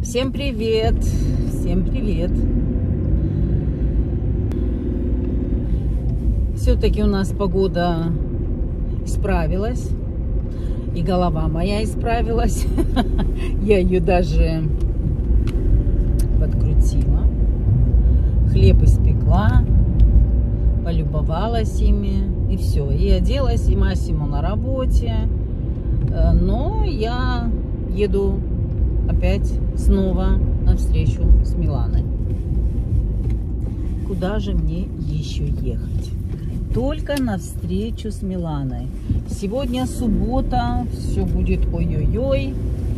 Всем привет! Всем привет! Все-таки у нас погода исправилась. И голова моя исправилась. Я ее даже подкрутила. Хлеб испекла. Полюбовалась ими. И все. И оделась, и Массимо на работе. Но я еду опять снова на встречу с Миланой. Куда же мне еще ехать? Только на встречу с Миланой. Сегодня суббота, все будет ой-ой-ой.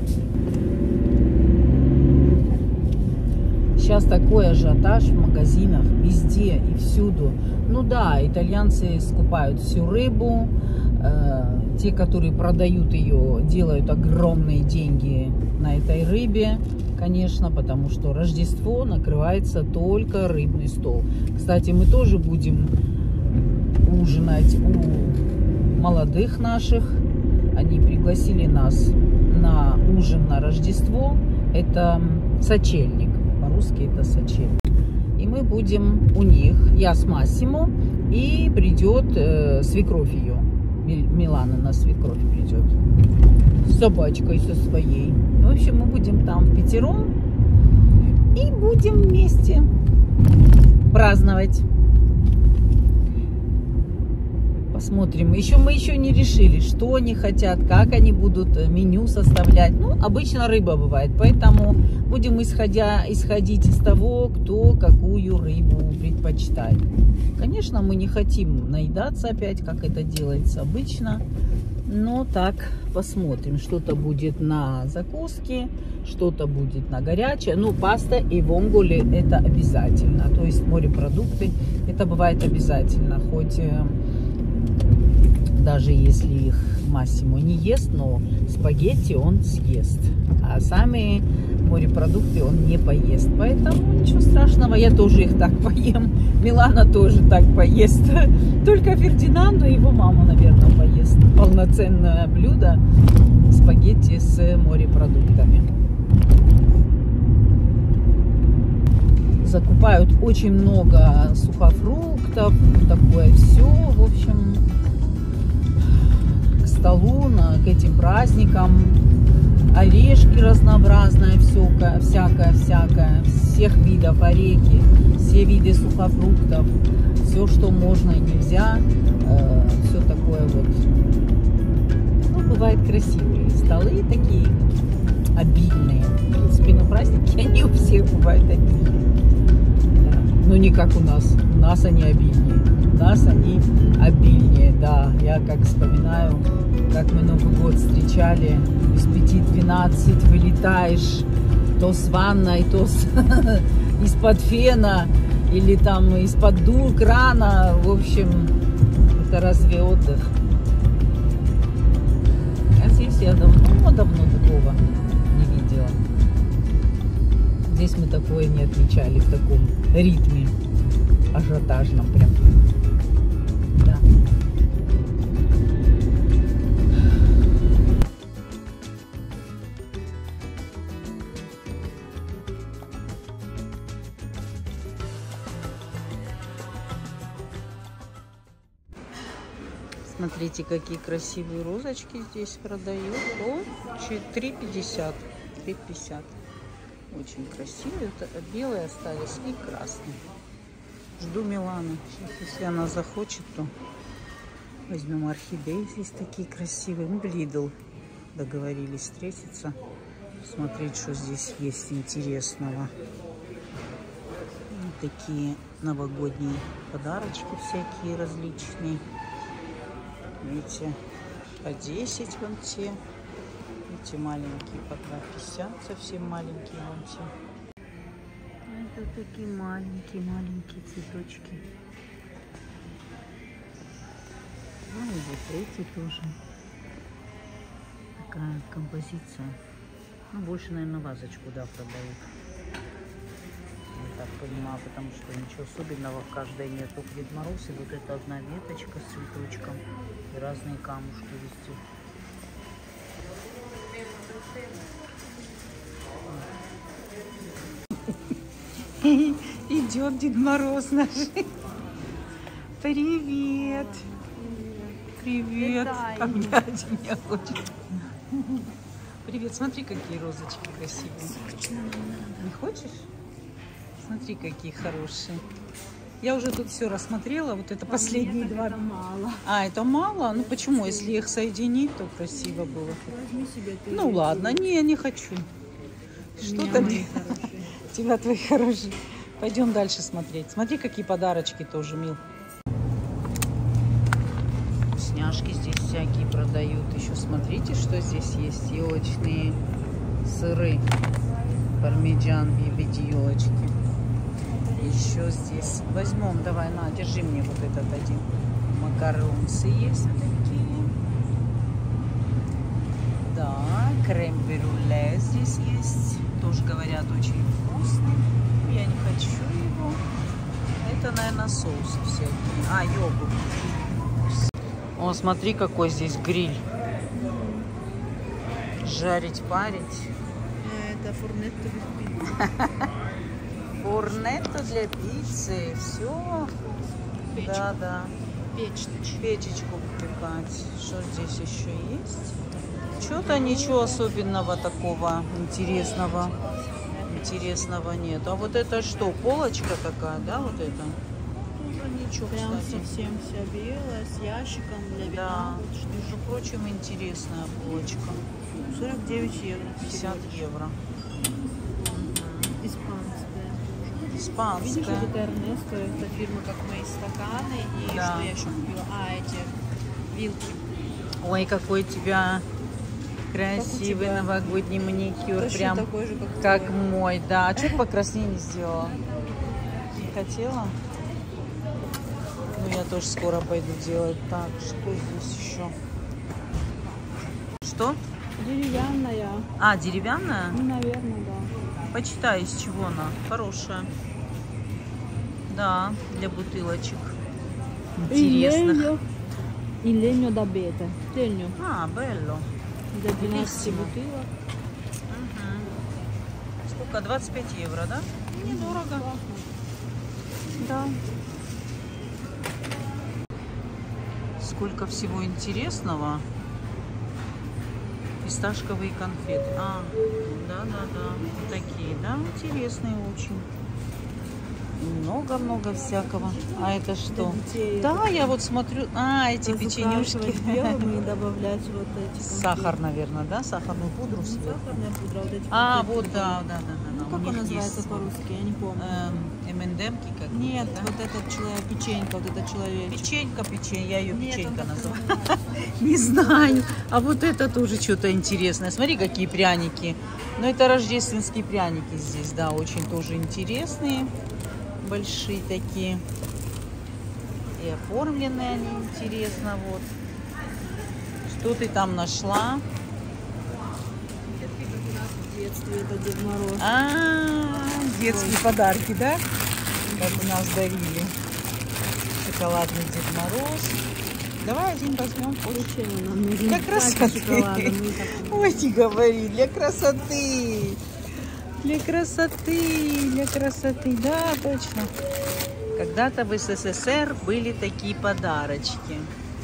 Сейчас такой ажиотаж в магазинах, везде и всюду. Ну да, итальянцы скупают всю рыбу. Те, которые продают ее, делают огромные деньги на этой рыбе, конечно, потому что Рождество накрывается только рыбный стол. Кстати, мы тоже будем ужинать у молодых наших. Они пригласили нас на ужин на Рождество. Это сочельник. По-русски это сочельник. И мы будем у них. Я с Массимо. И придет свекровь ее. Милана на свекровь придет. С собачкой со своей. В общем, мы будем там впятером. И будем вместе праздновать. Посмотрим. Мы еще не решили, что они хотят, как они будут меню составлять. Ну, обычно рыба бывает, поэтому будем исходить из того, кто какую рыбу предпочитает. Конечно, мы не хотим наедаться опять, как это делается обычно. Но так, посмотрим. Что-то будет на закуски, что-то будет на горячее. Ну, паста и вонголи это обязательно. То есть морепродукты это бывает обязательно. Хоть даже если их Массимо не ест, но спагетти он съест. А сами морепродукты он не поест. Поэтому ничего страшного, я тоже их так поем. Милана тоже так поест. Только Фердинанду и его мама, наверное, поест. Полноценное блюдо спагетти с морепродуктами. Закупают очень много сухофруктов, такое все, в общем, к столу, к этим праздникам. Орешки разнообразные, всякое, всех видов орехи, все виды сухофруктов, все, что можно и нельзя, все такое вот. Ну, бывают красивые столы такие, обильные. В принципе, на праздники они у всех бывают обильные. Да. Но не как у нас. У нас они обильнее. У нас они обильнее, да. Я как вспоминаю, как мы Новый год встречали, из 5-12 вылетаешь то с ванной, то из-под фена, или там из-под крана. В общем, это разве отдых? А здесь я давно такого не видела. Здесь мы такое не отмечали в таком ритме ажиотажном прям. Да. Смотрите, какие красивые розочки здесь продают. О, 3,50. 3,50. Очень красивые. Это белые остались и красные. Жду Миланы. Сейчас, если она захочет, то возьмем орхидеи. Здесь такие красивые. Мы в Lidl договорились встретиться. Смотреть, что здесь есть интересного. Вот такие новогодние подарочки всякие различные. Видите, по 10 вон те. Эти маленькие по 2,50, совсем маленькие вон те. Это такие маленькие цветочки. Ну и вот эти тоже. Такая композиция. Ну, больше, наверное, вазочку, да, продают. Я так понимаю, потому что ничего особенного в каждой нету. Дед Мороз, и вот эта одна веточка с цветочком. И разные камушки везде. Идет Дед Мороз наш. Привет. Привет. Обнять меня хочет. Привет, смотри, какие розочки красивые. Не хочешь? Смотри, какие хорошие. Я уже тут все рассмотрела. Вот это последние два. Это мало. А, это мало? Ну почему? Если их соединить, то красиво было. Возьми себе. Ну ладно, не хочу. Что-то тебя твои хорошие. Пойдем дальше смотреть. Смотри, какие подарочки тоже, Мил. Вкусняшки здесь всякие продают. Еще смотрите, что здесь есть. Елочные сыры. Пармиджан в виде елочки. Еще здесь возьмем. Давай, на, держи мне вот этот один. Макаронсы есть вот такие. Да, крем-брюле здесь есть. Тоже говорят, очень вкусный. Я не хочу его. Это, наверное, соусы всякие. А, йогурт. О, смотри, какой здесь гриль. Жарить, парить. Это фурнетто без пиццы. Фурнетто для пиццы. Все. Да, да. Печечку выпекать. Что здесь еще есть? Что-то ничего особенного такого интересного нет. А вот это что? Полочка такая, да, вот это? Тоже ничего, Прям кстати. совсем вся белая, с ящиком для вина. Да, Вот что. между прочим, интересная полочка. 49 евро. 50 евро. Испанская. Видишь, Испанская. вот это Эрнесто, это фирма как мои стаканы. И Да. что я еще купила? А, эти вилки. Ой, какой у тебя красивый тебя? новогодний маникюр. Точно Прям такой же, как твой. мой. Да, а что покраснее не сделала? Не хотела? Ну, я тоже скоро пойду делать. Так, что здесь еще? Что? Деревянная. А, деревянная? Ну, наверное, да. Почитай, из чего она. Хорошая. Да, для бутылочек. Интересных. Il legno da beta. Legno. А, белло. Для 12 Bellissimo. бутылок. Сколько? 25 евро, да? Недорого. Да. Сколько всего интересного. Фисташковые конфеты. А, да. Вот такие, да? Интересные очень. Много-много всякого. А это что? Детей. Да, я вот смотрю. А, эти печенюшки. Белым и добавлять вот эти. Сахар, наверное, да? Сахарную пудру сверху. Сахарная пудра. Вот эти А, конфеты. вот, да. Ну, У как он них называется есть, по-русски? Я не помню. МНДМки как? Нет, да? вот этот человек, печенька, вот этот человечек. Печенька, я ее Нет, печенька он называю. такой. Не знаю. А вот это тоже что-то интересное. Смотри, какие пряники. Ну, это рождественские пряники здесь, да, очень тоже интересные. Большие такие. И оформленные они интересно, вот. Что ты там нашла? В детстве это Дед Мороз. Детские подарки, да? Как у нас дарили. Шоколадный Дед Мороз. Давай один возьмем. Зачем он нам нужен? Для красоты. Шоколада, мы и так- Ой, не говори, для красоты. Для красоты, да, точно. Когда-то в СССР были такие подарочки.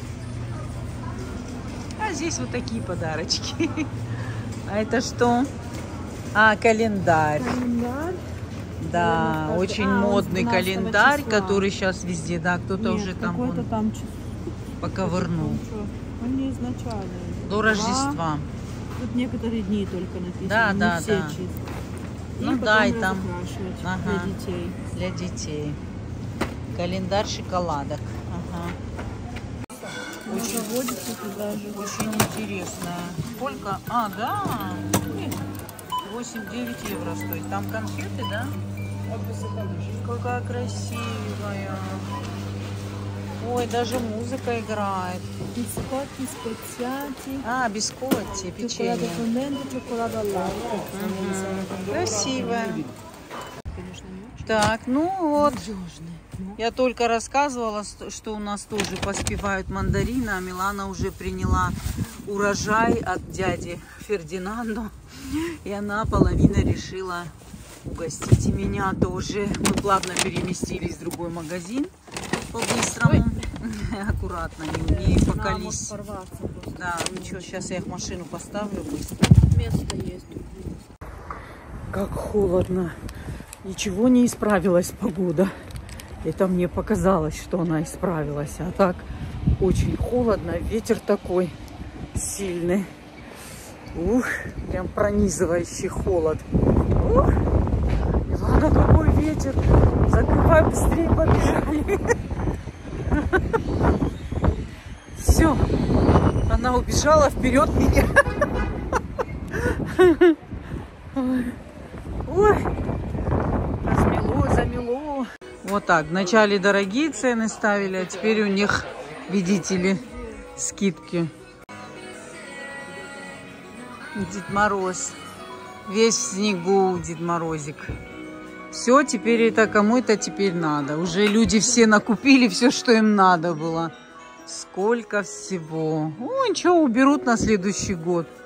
А здесь вот такие подарочки. А это что? А, календарь. Календарь. Да, Наверное, очень он модный 12 календарь, числа. который сейчас везде, да, кто-то уже там какой-то вон там число. поковырнул. Он не изначальный. До Рождества. Тут некоторые дни только написано. Да, не да, все да. числа. Ну потом да, и там разукрашивать ага. для детей. Для детей. Календарь шоколадок. Ага. Очень, Проводится туда же. очень интересно. Сколько? А, да. 8-9 евро стоит. Там конфеты, да? Какая красивая. Ой, даже музыка играет. Biscotti speziati. А, бискотти, Cioccolato печенье. fondente, cioccolato al latte. Красиво. Конечно, не очень Так, ну вот. надежный. Я только рассказывала, что у нас тоже поспевают мандарины, а Милана уже приняла урожай от дяди Фердинандо. И она половину решила Угостите меня тоже. Мы плавно переместились в другой магазин по-быстрому. Аккуратно, не покались. Да, ничего, сейчас я их в машину поставлю быстро. Место есть. Как холодно. Ничего не исправилась погода. Это мне показалось, что она исправилась. А так очень холодно. Ветер такой сильный. Ух, прям пронизывающий холод. Ух, ладно, какой ветер. Закрывай быстрее, побежали. Все, она убежала вперед меня. Ой, замело. Вот так, вначале дорогие цены ставили, а теперь у них, видите ли, скидки. Дед Мороз. Весь в снегу, Дед Морозик. Все, теперь это кому это теперь надо. Уже люди все накупили все, что им надо было. Сколько всего. О, ничего, уберут на следующий год.